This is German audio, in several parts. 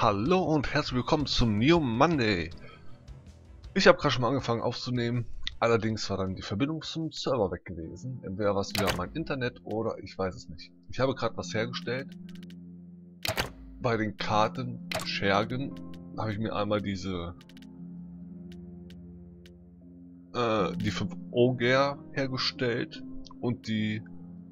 Hallo und herzlich willkommen zum New Monday. Ich habe gerade schon mal angefangen aufzunehmen, allerdings war dann die Verbindung zum Server weg gewesen. Entweder war es wieder mein Internet oder ich weiß es nicht. Ich habe gerade was hergestellt. Bei den Karten Schergen habe ich mir einmal die 5 Oger hergestellt und die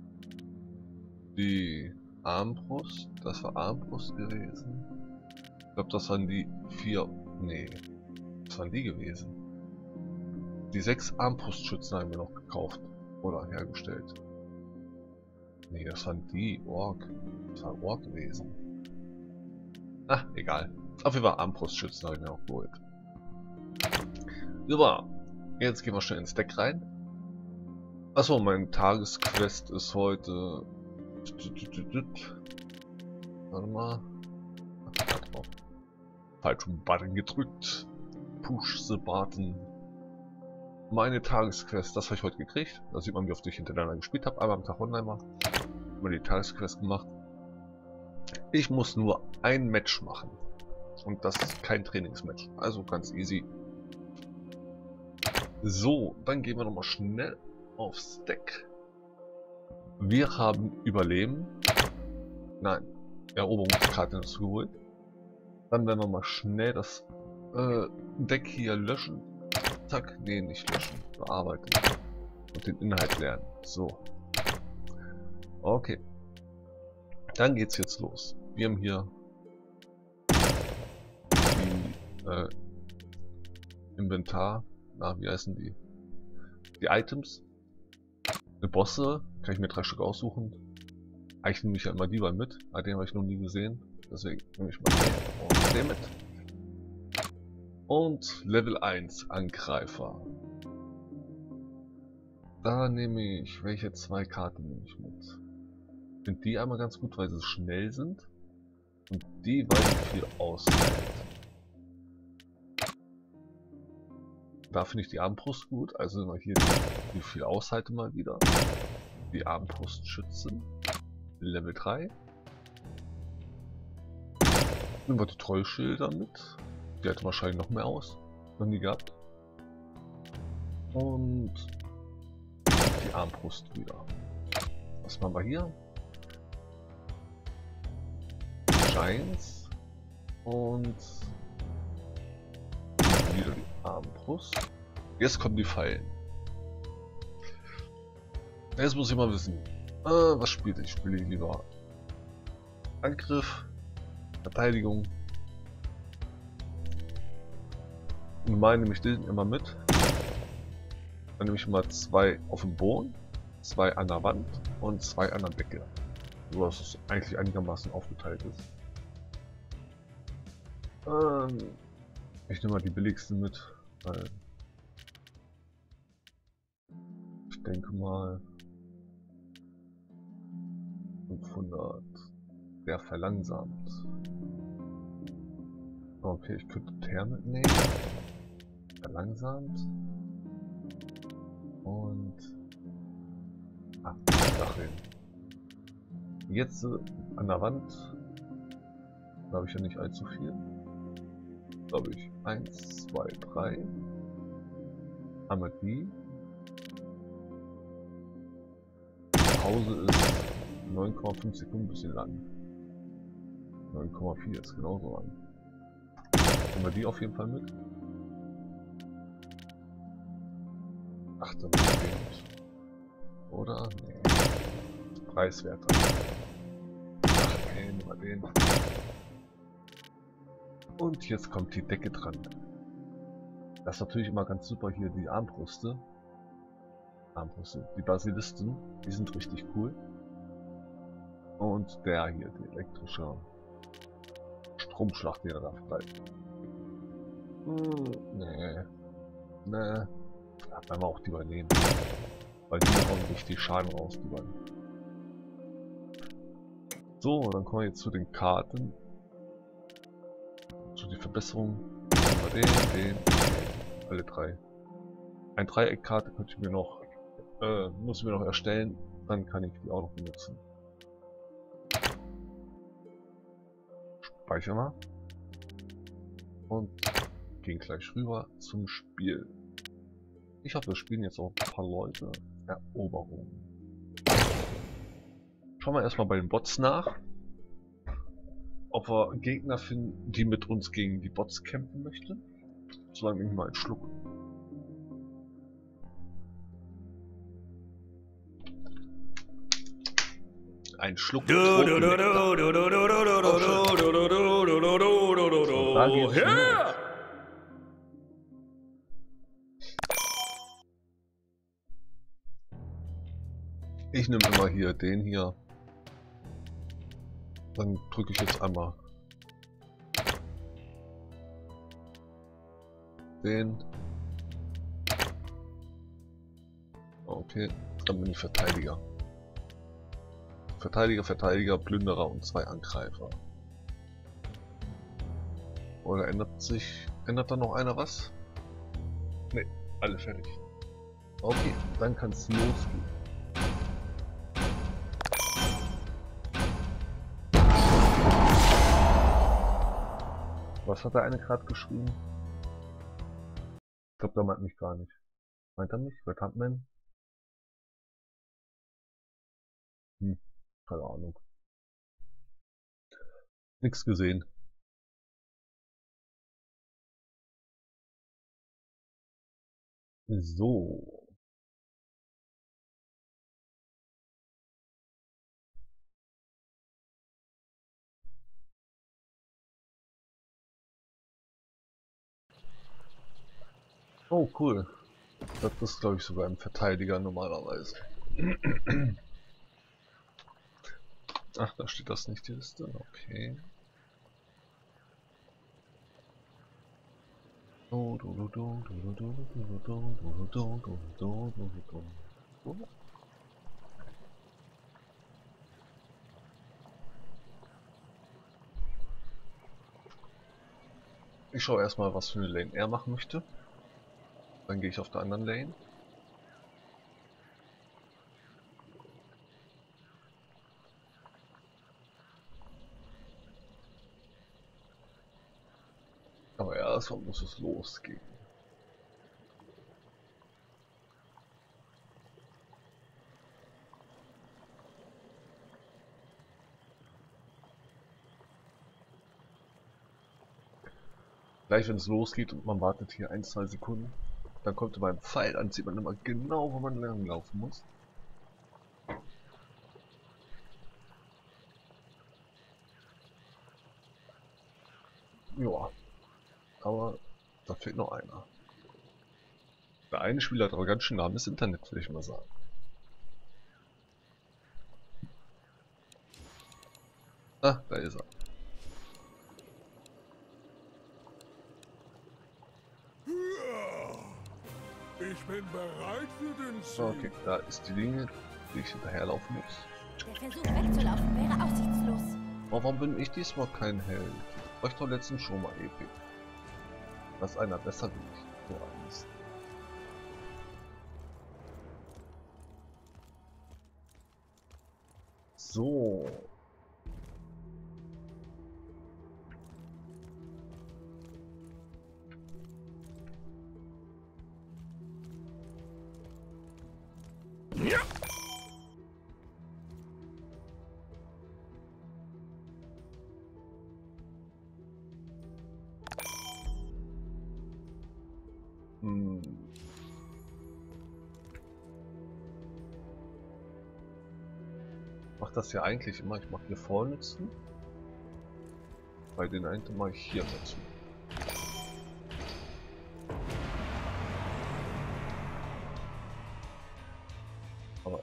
Armbrust. Das war Armbrust gewesen. Ich glaube, das waren die 4. Nee, das waren die gewesen. Die 6 Armbrustschützen haben wir noch gekauft oder hergestellt. Nee, das waren die Ork. Das war Ork gewesen. Ah, egal. Auf jeden Fall Armbrustschützen habe ich mir noch geholt. Super. Jetzt gehen wir schnell ins Deck rein. Achso, mein Tagesquest ist heute. Warte mal. Falschen Button gedrückt. Push the button. Meine Tagesquest, das habe ich heute gekriegt. Da sieht man, wie oft ich hintereinander gespielt habe. Einmal am Tag online mal. Habe die Tagesquest gemacht. Ich muss nur ein Match machen. Und das ist kein Trainingsmatch. Also ganz easy. So, dann gehen wir nochmal schnell aufs Deck. Wir haben Überleben. Nein, Eroberungskarte ist geholt. Dann werden wir mal schnell das Deck hier löschen. Zack, nee, nicht löschen. Bearbeiten. Und den Inhalt lernen. So. Okay. Dann geht's jetzt los. Wir haben hier die Inventar. Na, wie heißen die? Die Items. Eine Bosse. Kann ich mir 3 Stück aussuchen. Eigentlich nehme ich ja immer die mal mit. Den habe ich noch nie gesehen. Deswegen nehme ich mal den und den mit. Und Level 1 Angreifer. Da nehme ich, welche 2 Karten nehme ich mit? Ich finde die einmal ganz gut, weil sie schnell sind. Und die, weil sie viel aushalten. Da finde ich die Armbrust gut, also immer hier die viel aushalte mal wieder. Die Armbrustschützen. Level 3. Nehmen wir die Trollschilder mit. Die hätte wahrscheinlich noch mehr aus. Noch nie gehabt. Und die Armbrust wieder. Was machen wir hier? Shines. Und wieder die Armbrust. Jetzt kommen die Pfeilen. Jetzt muss ich mal wissen. Was spiele ich? Spiele ich lieber Angriff, Verteidigung. Normal nehme ich den immer mit. Dann nehme ich mal 2 auf dem Boden, 2 an der Wand und 2 an der Decke. So dass es eigentlich einigermaßen aufgeteilt ist. Ich nehme mal die billigsten mit, weil ich denke mal 500 wäre verlangsamt. Okay, ich könnte Teer mitnehmen. Verlangsamt. Und Stacheln. Jetzt an der Wand. Da habe ich ja nicht allzu viel. Glaube ich 1, 2, 3. Einmal die. Pause ist 9,5 Sekunden, ein bisschen lang. 9,4 ist genauso lang. Nehmen wir die auf jeden Fall mit. Ach, dann nehmen wir den mit. Oder? Nee. Preiswerter. Ach nee, nehmen wir den. Und jetzt kommt die Decke dran. Das ist natürlich immer ganz super hier, die Armbrüste. Die Basilisten, die sind richtig cool. Und der hier, die elektrische Stromschlag, der da bleibt. Nee. Nee. Ja, werden wir auch die übernehmen. Weil die hauen richtig Schaden raus, die beiden. So, dann kommen wir jetzt zu den Karten. Zu den Verbesserungen. Den. Alle 3. Eine Dreieckkarte könnte ich mir noch, muss ich mir noch erstellen. Dann kann ich die auch noch benutzen. Speichern wir. Und gehen gleich rüber zum Spiel. Ich hoffe, wir spielen jetzt auch ein paar Leute. Eroberung. Schauen wir erstmal bei den Bots nach. Ob wir Gegner finden, die mit uns gegen die Bots kämpfen möchten. Solange ich mal einen Schluck. Ein Schluck. Ich nehme immer hier den hier. Dann drücke ich jetzt einmal den. Okay, dann bin ich Verteidiger. Verteidiger, Plünderer und 2 Angreifer. Oder ändert da noch einer was? Ne, alle fertig. Okay, dann kann es losgehen. Was hat der eine gerade geschrieben? Ich glaube, der meint mich gar nicht. Meint er mich? Red Huntman? Keine Ahnung. Nichts gesehen. So. Oh, cool. Das ist, glaube ich, sogar ein Verteidiger normalerweise. Ach, da steht das nicht, die Liste. Okay. Ich schaue erstmal, was für eine Lane er machen möchte. Dann gehe ich auf der anderen Lane. Aber erstmal muss es losgehen. Gleich wenn es losgeht und man wartet hier 1-2 Sekunden, dann kommt beim Pfeil an, sieht man immer genau, wo man lang laufen muss. Ja, aber da fehlt noch einer. Der eine Spieler hat aber ganz schön lahmes Internet, würde ich mal sagen. Ah, da ist er. Ich bin bereit für den Sieg. Okay, da ist die Linie, die ich hinterherlaufen muss. Der Versuch wegzulaufen wäre aussichtslos. Aber warum bin ich diesmal kein Held? Euch doch letztens schon mal epic. Das ist einer besser wie ich. So eines. So. Ja. Ich mache das ja eigentlich immer. Ich mache hier vornützen. Bei den einen mache ich hier dazu. Aber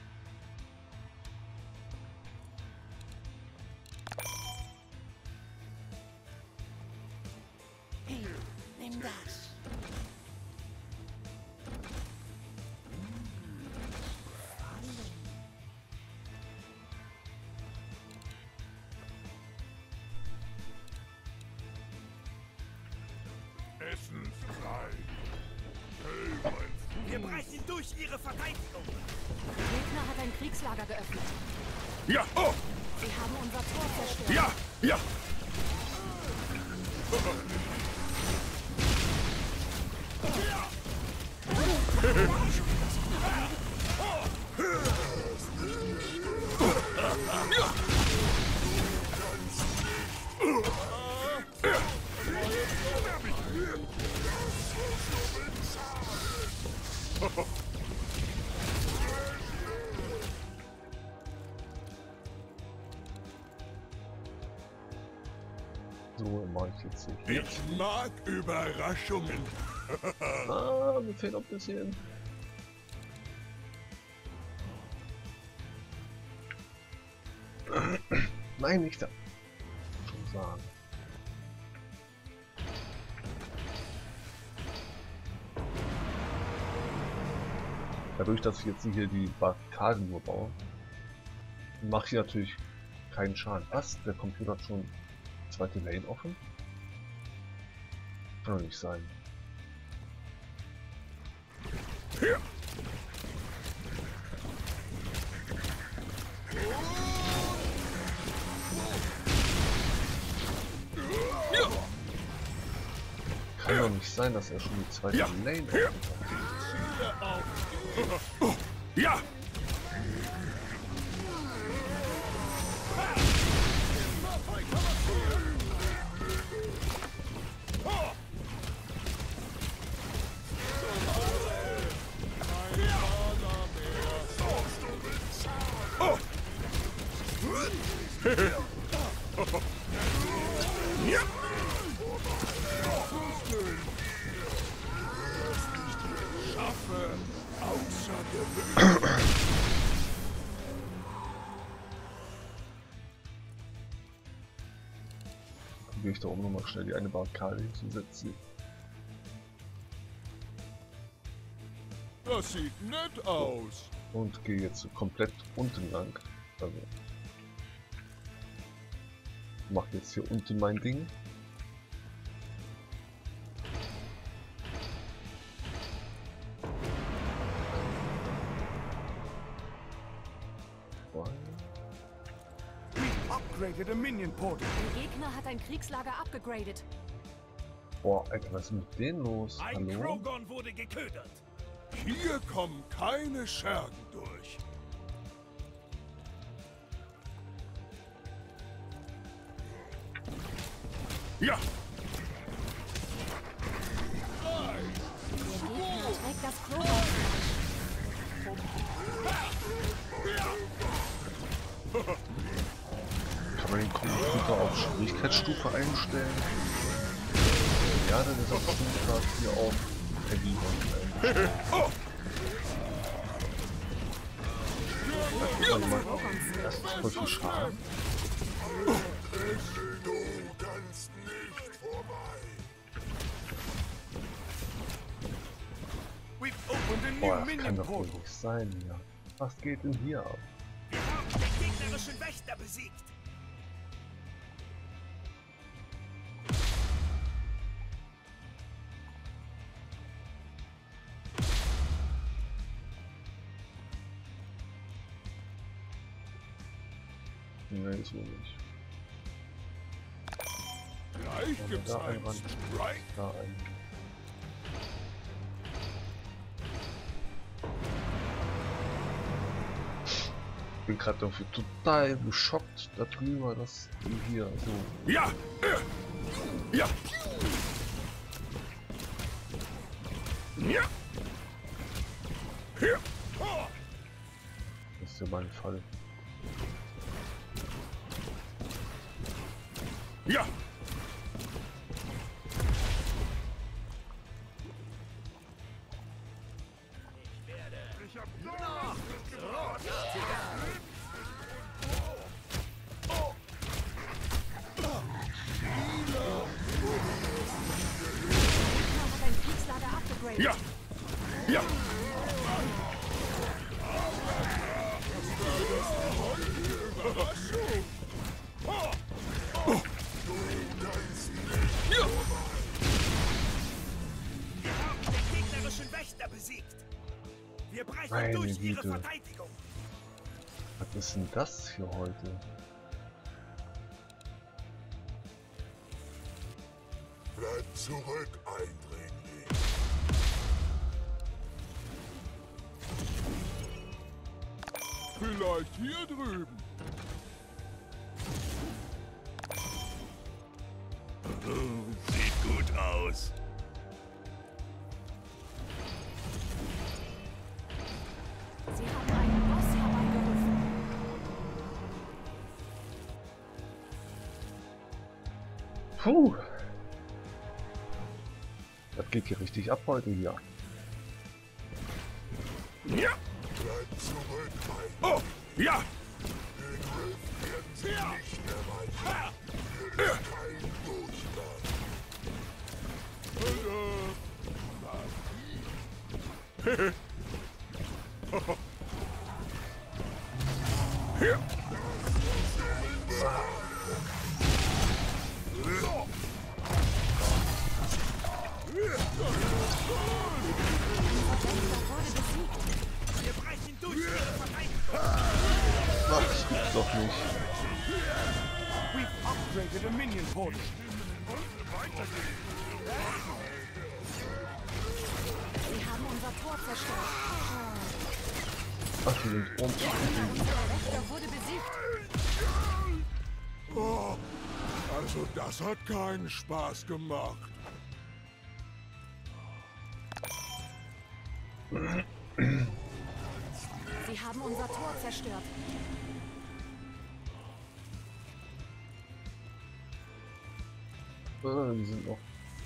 Hey, nimm das. Essenszeit. Hey, mein Freund. Wir brechen durch ihre Verteidigung. Der Gegner hat ein Kriegslager geöffnet. Ja, oh, Sie haben unser Tor zerstört. ja, ja. So mache ich jetzt nicht. Ich mag Überraschungen. Ah, mir fehlt noch ein bisschen. Nein, nicht da. Schon sagen. Dadurch, dass ich jetzt hier die Barrikaden nur baue, mache ich natürlich keinen Schaden. Was? Der Computer hat schon zweite Lane offen? Kann doch nicht sein. Kann doch nicht sein, dass er schon die zweite Lane offen hat. Ja! Probiere ich da oben nochmal schnell die eine Barrikade hinzusetzen. Das sieht nett aus. Und gehe jetzt so komplett unten lang. Also mache jetzt hier unten mein Ding. Upgraded a minion portal. Der Gegner hat ein Kriegslager abgegradet. Boah, Alter, was ist mit denen los? Ein Hallo? Krogon wurde geködert. Hier kommen keine Schergen durch. Ja! Der Gegner trägt das Krogon. Kann man den Computer auf Schwierigkeitsstufe einstellen? Ja, dann ist auch gerade hier auf Heavy eingestellt. Das ist voll viel Schaden. Du kannst nicht vorbei. We've opened a Boah, new das minion kann doch wohl portal. nicht sein hier. Was geht denn hier ab? Wir haben den gegnerischen Wächter besiegt. Nee, so nicht. Gleich gibt's Da einen ein Strike. Da ein. Ich bin gerade dafür total geschockt darüber, dass die hier so. Ja! Ja! Ja! Ja! Das ist ja mein Fall. Ja! Ich hab Der Gegner hat ein Kriegslager abgegradet. Ja! Ja! Wir haben den gegnerischen Wächter besiegt. Wir brechen Meine durch ihre Güte. Verteidigung. Was ist denn das hier heute? Bleib zurück, Eindringling. Vielleicht hier drüben. Sieht gut aus. Sie haben einen Boss herbeigerufen. Puh. Das geht hier richtig ab heute hier. Ja. Bleib zurück, mein Oh, ja. ja. Ha. Kein Durchgang. Ja. Wächter wurde besiegt. Wir brechen durch ihre Verteidigung. Ach, das gibt's doch nicht. We've upgraded a minion portal. Sie haben unser Tor zerstört. Ach, die sind rum. Unser Wächter wurde besiegt. Oh, also das hat keinen Spaß gemacht. Sie haben unser Tor zerstört. Die sind noch.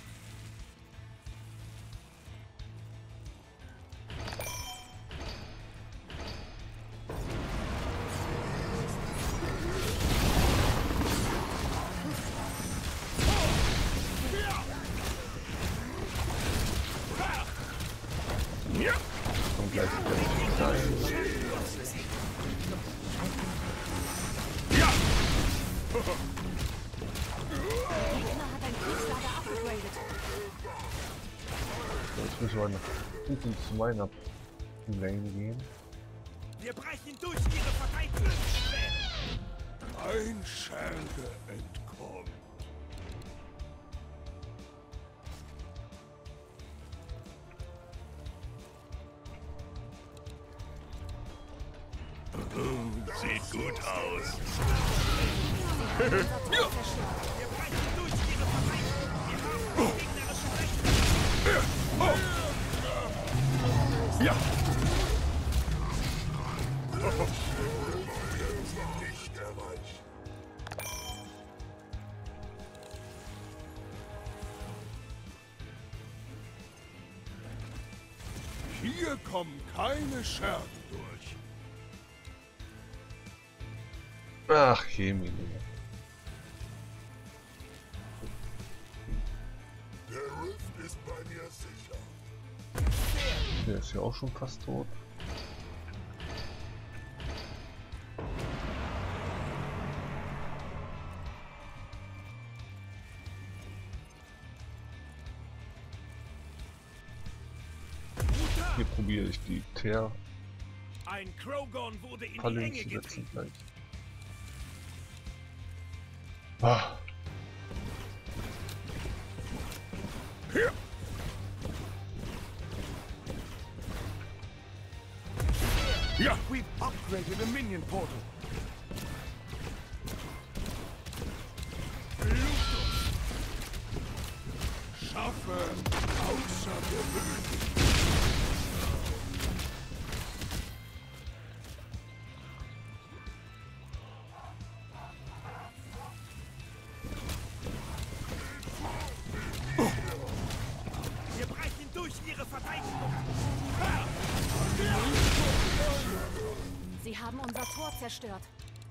Ja. Und gleich sein. Ja. Der Gegner hat ein Kriegslager abgegradet. Jetzt müssen wir nach hinten zu meiner Lane gehen. Wir brechen durch ihre Verteidigung. Ein Scherge entkommt. Sieht gut aus. Unser Tor zerstört. Wir brechen durch ihre Verteidigung. Wir haben die gegnerischen Rechte. Ja. Nicht erreicht. Hier kommen keine Schergen durch. Ach, Chemie. Der Rift ist bei mir sicher. Der ist ja auch schon fast tot. Hier probiere ich die Teer-Falle Ein Krogorn wurde in die Enge zu setzen getrieben. gleich. Ah, Hier. Ja. We've upgraded a minion portal. Schaffe außergewöhnlich. Wir brechen durch ihre Verteidigung. Sie haben unser Tor zerstört.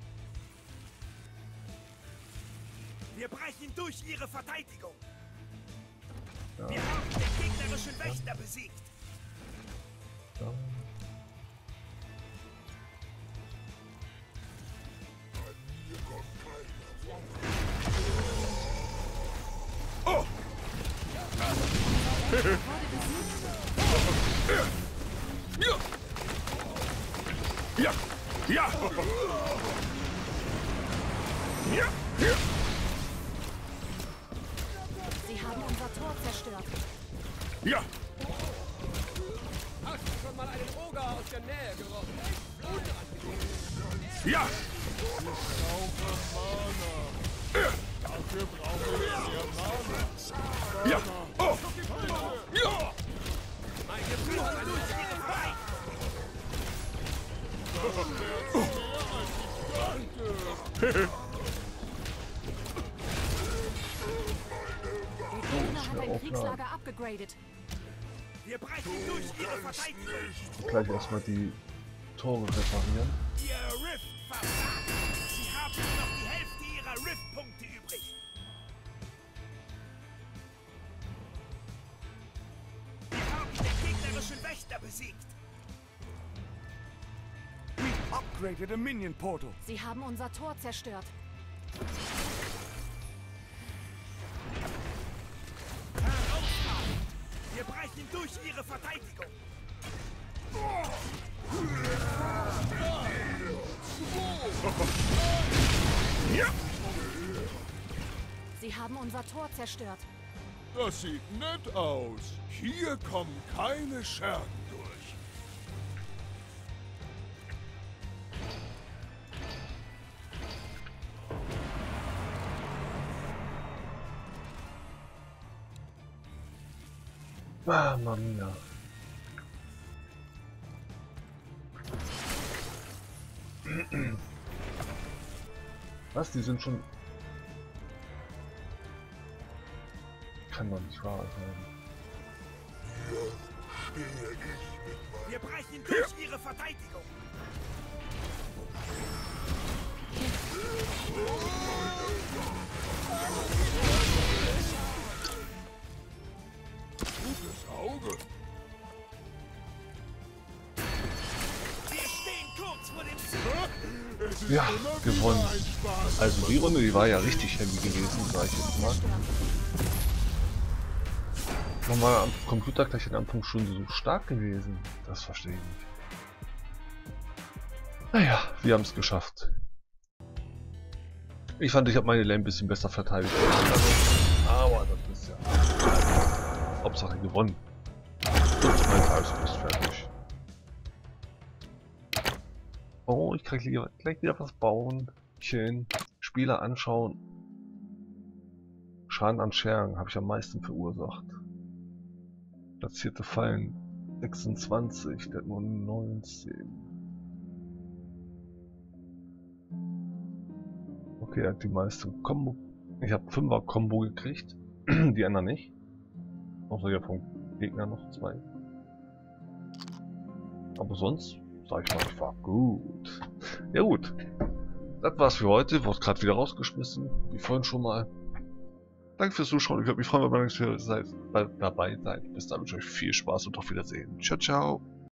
Wir brechen durch ihre Verteidigung. ja, Wir haben den gegnerischen Wächter besiegt. ja. Hier kommt keiner. Oh. Wurde besiegt. Ja. Ja. Ja. Ja. Ja. Sie haben unser Tor zerstört. Ja. Schon mal einen Oger aus der Nähe gerochen. Ja! Dafür brauche ich mehr Mana. Ja! Oh! Ja! Mein Gefühl hat eine Tiere frei. Der Gegner hat ein Kriegslager abgegradet. Wir brechen durch ihre Verteidigung. Gleich erstmal die Tore reparieren. Ihr Rift versagt. Sie haben nur noch die Hälfte ihrer Rift-Punkte übrig. Wir haben den gegnerischen Wächter besiegt. Upgraded a minion portal. Sie haben unser Tor zerstört. Herausragend. Wir brechen durch ihre Verteidigung. Ja! Sie haben unser Tor zerstört. Das sieht nett aus. Hier kommen keine Schergen durch. Mamma mia. Was? Die sind schon... Kann doch nicht wahr sein. Wir brechen durch ihre Verteidigung. Gutes Auge. Wir stehen kurz vor dem Ziel. Es ist Ja, immer gewonnen. wieder ein Spaß. Also die Runde, die war ja richtig heavy gewesen, sag ich jetzt mal. Nochmal am Computer gleich am Anfang schon so stark gewesen. Das verstehe ich nicht. Naja, wir haben es geschafft. Ich fand, ich habe meine Lane ein bisschen besser verteidigt. Aber das ist ja... Hauptsache gewonnen. Und mein Tagesfrist fertig. Oh, ich krieg gleich wieder was bauen. Schön. Spieler anschauen. Schaden an Schergen habe ich am meisten verursacht. Platzierte Fallen 26, der hat nur 19. Okay, er hat die meiste Combo. Ich habe 5er Combo gekriegt. Die anderen nicht. Außer ja vom Gegner noch 2. Aber sonst, sag ich mal, ich war gut. Ja gut. Das war's für heute. Wurde gerade wieder rausgeschmissen. Wie vorhin schon mal. Danke fürs Zuschauen. Ich würde mich freuen, wenn ihr dabei seid. Bis dann wünsche ich euch viel Spaß und auf Wiedersehen. Ciao, ciao.